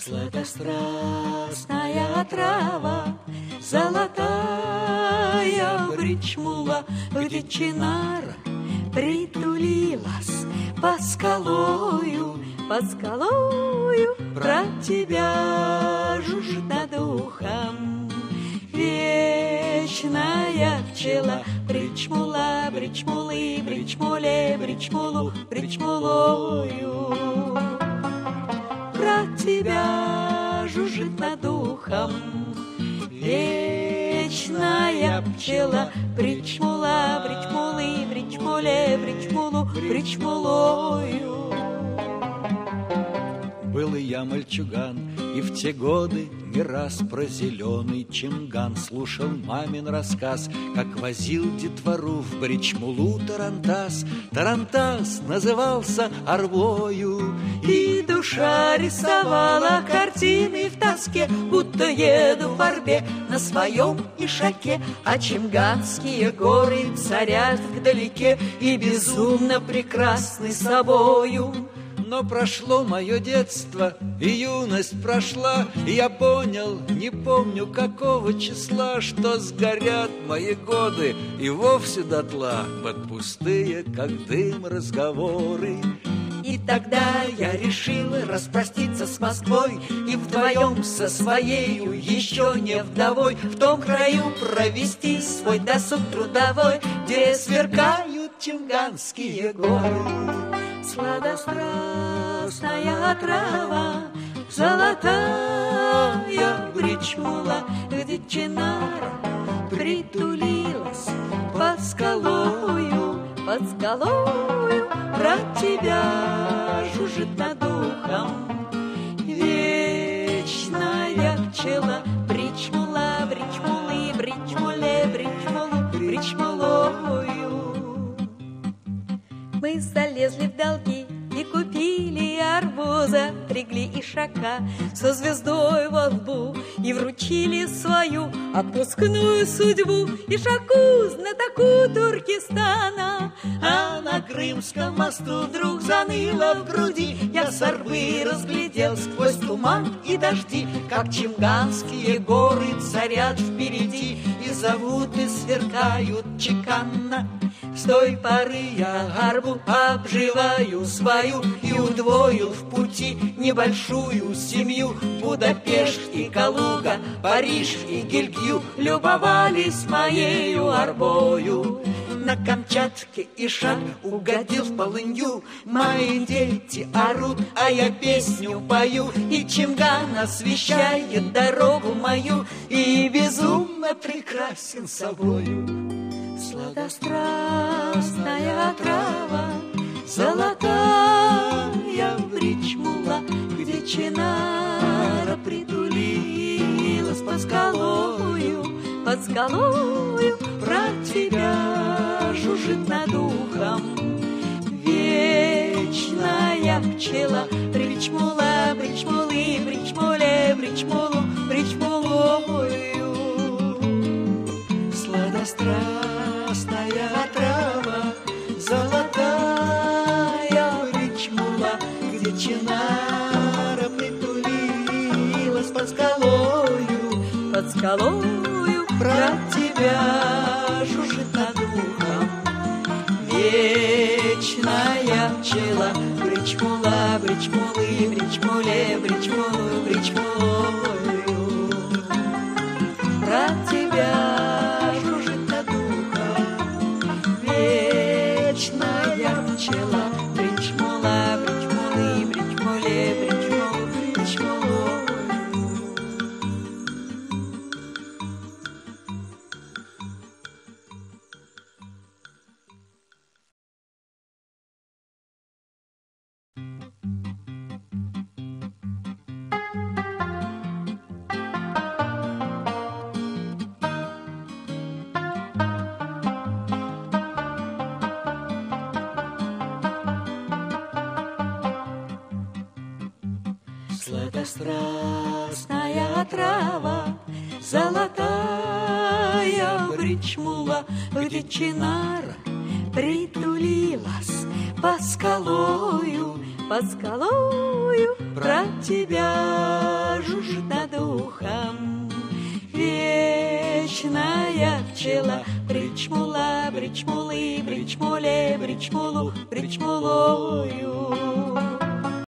Сладострастная трава, золотая бричмула, где чинар притулилась под скалою, про тебя жужжит над ухом вечная пчела. Бричмула, бричмулы, бричмуле, бричмулу, бричмулою. Про тебя жужжит над ухом вечная пчела. Бричмула, бричмулы, бричмуле, бричмулу, бричмулою. Был и я мальчуган, и в те годы не раз про зеленый чимган слушал мамин рассказ, как возил детвору в бричмулу тарантас. Тарантас назывался арбою, и душа рисовала картины в тоске, будто еду в арбе на своем ишаке, а чимганские горы царят вдалеке и безумно прекрасны собою. Но прошло мое детство, и юность прошла, и я понял, не помню какого числа, что сгорят мои годы и вовсе дотла под пустые, как дым, разговоры. И тогда я решил распроститься с Москвой и вдвоем со своею, еще не вдовой, в том краю провести свой досуг трудовой, где сверкают чимганские горы. Сладострастная трава, золотая бричмула, где чинара притулилась под скалою, про тебя жужжит над ухом вечная пчела. Бричмула, бричмулы, бричмуле, бричмулу, бричмулою. Мы залезли в долги и купили арбуза, пригли ишака со звездой во лбу и вручили свою отпускную судьбу ишаку, знатоку Туркестана. А на Крымском мосту вдруг заныло в груди, я с арбы разглядел сквозь туман и дожди, как чимганские горы царят впереди и зовут и сверкают чеканно. С той поры я арбу обживаю свою и удвоил в пути небольшую семью. Будапешт и Калуга, Париж и Гильгью любовались моею арбою. На Камчатке ишак угодил в полынью, мои дети орут, а я песню пою, и чимган освещает дорогу мою, и безумно прекрасен собою. Сладострастная трава, золотая бричмула, где чинара притулилась под скалою, про тебя жужжит над ухом вечная пчела. Бричмула, бричмулы, бричмуле, бричмулу, бричмулою. Сладострастная трава, золотая бричмула, где чинара притулилась под скалою, про тебя жужжит над ухом вечная пчела. Бричмула, бричмулы, бричмуле, бричмулу, бричмулою. Про тебя жужжит над ухом вечная пчела. Бричмула, бричмулы, бричмуле, бричмулу, бричмулою. Сладострастная трава, золотая бричмула, где чинара притулилась под скалою, под скалою про тебя жужжит над ухом. Вечная пчела бричмула, бричмулы, бричмуле, бричмулу, бричмулою.